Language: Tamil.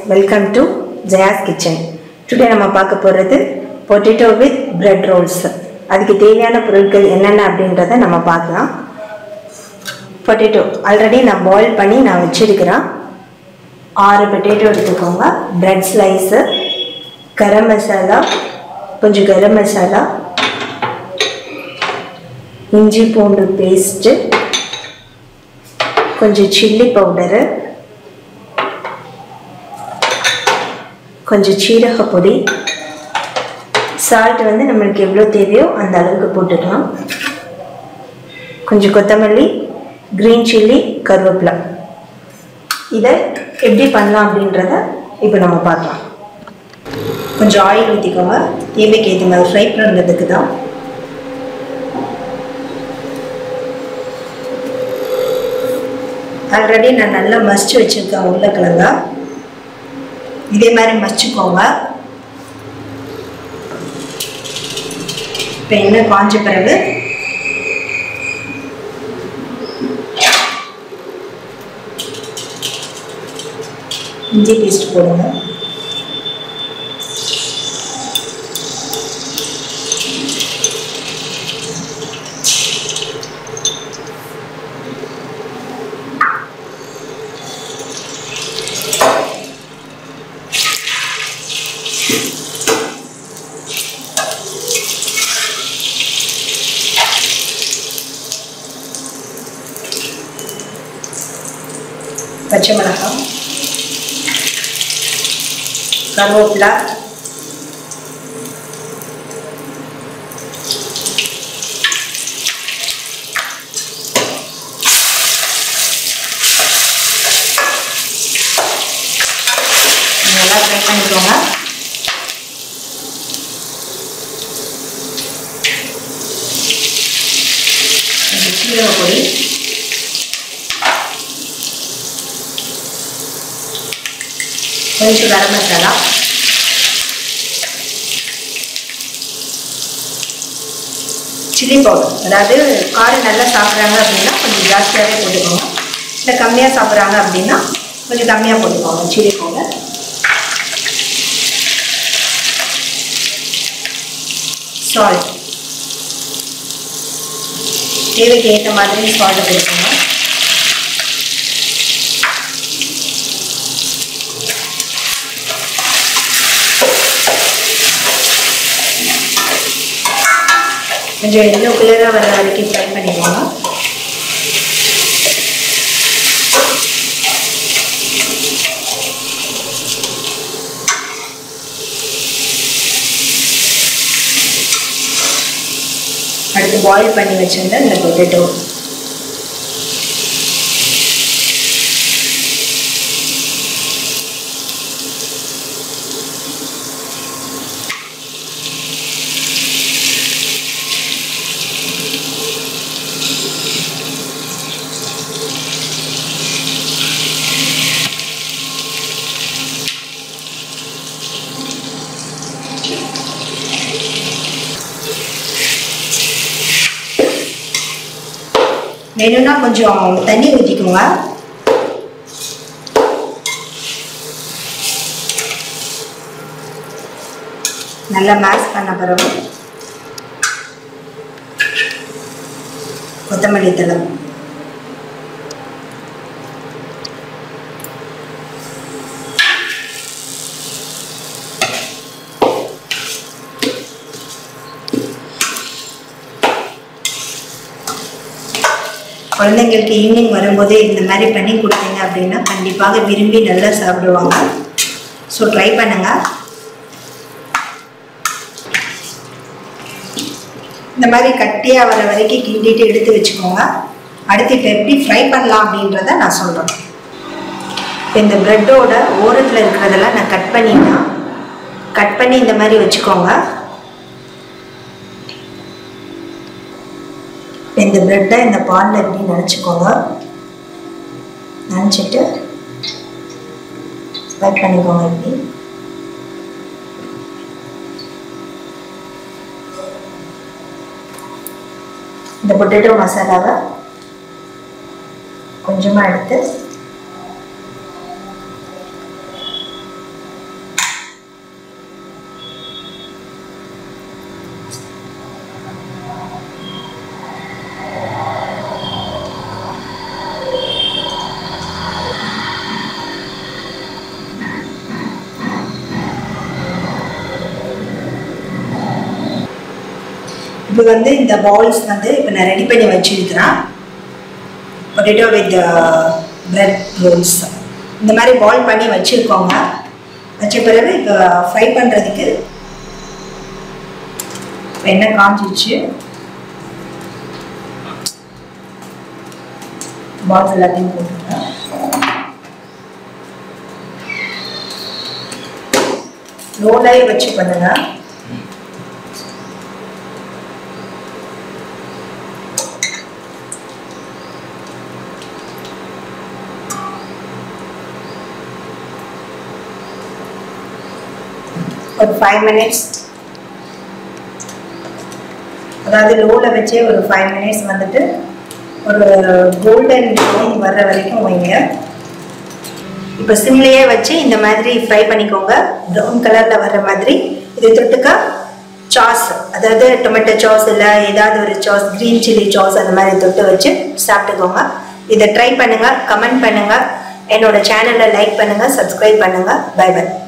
welcome to Jaya's Kitchen. Today நம்ம பார்க்க போறது potato with bread rolls. அதுக்கு தேவையான பொருட்கள் என்னென்ன அப்படின்றதை நம்ம பார்க்கலாம். Potato ஆல்ரெடி நான் boil பண்ணி நான் வச்சிருக்கிறேன். 6 potato எடுத்துக்கோங்க. bread slice, garam masala, கொஞ்சம் garam masala, இஞ்சி பூண்டு பேஸ்ட், கொஞ்சம் chilli powder, கொஞ்சம் சீரக பொடி, சால்ட் வந்து நமக்கு எவ்வளவு தேவையோ அந்த அளவுக்கு போட்டுக்கலாம். கொஞ்சம் கொத்தமல்லி, green chilli, கருவேப்பிலை. இதை எப்படி பண்ணலாம் அப்படின்றத இப்போ நம்ம பார்க்கலாம். கொஞ்சம் ஆயில் ஊற்றிக்கோங்க. தேவைக்கு ஏற்ற மாதிரி ஃப்ரை பண்ணுறதுக்கு தான். ஆல்ரெடி நான் நல்லா மசிச்சு வச்சுருக்கேன் உருளைக்கிழங்கா. இதே மாதிரி மசிச்சுக்கோங்க. இப்போ எண்ணெய் காஞ்ச பிறகு இஞ்சி பேஸ்ட் போடுங்க. பச்சை மிளகாய், கருவேப்பிலை, நல்லா ஃப்ரை பண்ணிக்கோங்க. சீரக பொடி, கொஞ்சம் கரம் மசாலா, சில்லி பவுடர். அதாவது காரம் நல்லா சாப்பிட்றாங்க அப்படின்னா கொஞ்சம் ஜாஸ்தியாகவே போட்டுக்கோங்க. இல்லை கம்மியாக சாப்பிட்றாங்க அப்படின்னா கொஞ்சம் கம்மியாக போட்டுக்கோங்க சில்லி பவுடர். சால்ட் தேவைக்கு ஏற்ற மாதிரி சால்ட் போட்டுக்கோங்க. கொஞ்சம் எல்லோ கலராக வர வரைக்கும் ஃப்ரை பண்ணிக்கோங்க. அடுத்து பாயில் பண்ணி வச்சிருந்த இந்த பொட்டேட்டோ வேணும்னா கொஞ்சம் தண்ணி ஊற்றிக்கோங்க. நல்லா மேஷ் பண்ண பிறகு கொத்தமல்லி தழை, குழந்தைங்களுக்கு ஈவினிங் வரும்போது இந்த மாதிரி பண்ணி கொடுத்தீங்க அப்படின்னா கண்டிப்பாக விரும்பி நல்லா சாப்பிடுவாங்க. ஸோ ட்ரை பண்ணுங்க. இந்த மாதிரி கட்டியாக வர வரைக்கும் கிண்டிட்டு எடுத்து வச்சுக்கோங்க. அடுத்து இப்போ எப்படி ஃப்ரை பண்ணலாம் அப்படின்றத நான் சொல்கிறேன். இப்போ இந்த ப்ரெட்டோட ஓரத்தில் இருக்கிறதெல்லாம் நான் கட் பண்ணி இந்த மாதிரி வச்சுக்கோங்க. இந்த ப்ரெட்டை இந்த பாலில் எப்படி நினச்சிக்கோங்க. நினச்சிட்டு ஃப்ரை பண்ணிக்கோங்க. இப்படி இந்த பொட்டேட்டோ மசாலாவை கொஞ்சமாக எடுத்து இப்போ வந்து இந்த பால்ஸ் வந்து இப்போ நான் ரெடி பண்ணி வச்சுருக்கிறேன். பொட்டேட்டோ வித் பிரெட் ரோல்ஸ் இந்த மாதிரி பால் பண்ணி வச்சுருக்கோங்க. வச்ச பிறகு இப்போ ஃப்ரை பண்ணுறதுக்கு எண்ணெய் காஞ்சிச்சு. பால்ஸ் எல்லாத்தையும் போட்டுருக்கேன். லோலையே வச்சு பண்ணுங்க. ஒரு 5 minutes, அதாவது லோவில் வச்சே ஒரு 5 minutes வந்துட்டு ஒரு கோல்டன் ப்ரௌன் வர்ற வரைக்கும் வைங்க. இப்போ சிம்லேயே வச்சு இந்த மாதிரி ஃப்ரை பண்ணிக்கோங்க, ப்ரௌன் கலரில் வர்ற மாதிரி. இது தொட்டுக்க சாஸ், அதாவது டொமேட்டோ சாஸ் இல்லை ஏதாவது ஒரு சாஸ், க்ரீன் சில்லி சாஸ் அந்த மாதிரி தொட்டு வச்சு சாப்பிட்டுக்கோங்க. இதை ட்ரை பண்ணுங்கள், கமெண்ட் பண்ணுங்கள், என்னோட சேனலை லைக் பண்ணுங்கள், சப்ஸ்கிரைப் பண்ணுங்கள். Bye by.